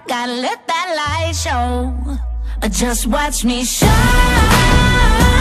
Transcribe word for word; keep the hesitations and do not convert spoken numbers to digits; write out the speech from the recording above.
Gotta let that light show. Just watch me shine.